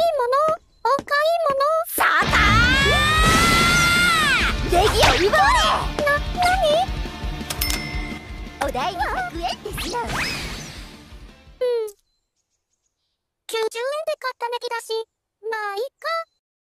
お買い物。 さあネギを奪われ。お代は100円ですよ。 90円で買ったネギだし、